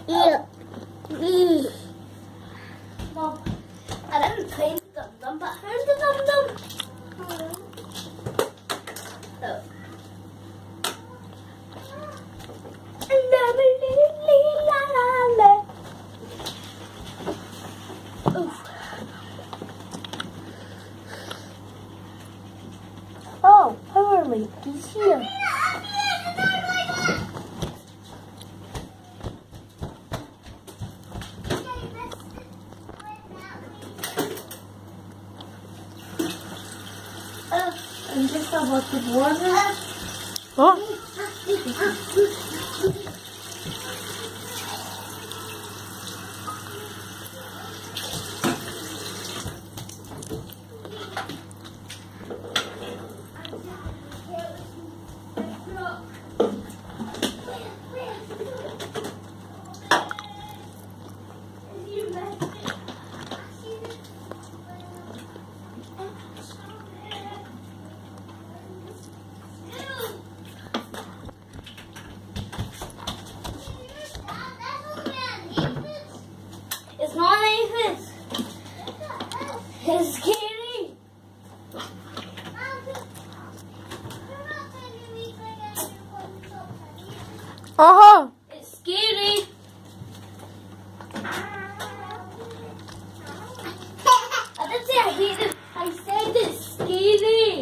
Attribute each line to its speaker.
Speaker 1: Yeah. Mom, I didn't play the dum-dum, but here's the dum-dum. Oh. Oh, Hurley, he's here. I'm just about to board her.
Speaker 2: Oh.
Speaker 1: It's not Aphis. It's scary.
Speaker 2: Uh-huh.
Speaker 1: It's scary. I didn't say I hate it. I said it's scary.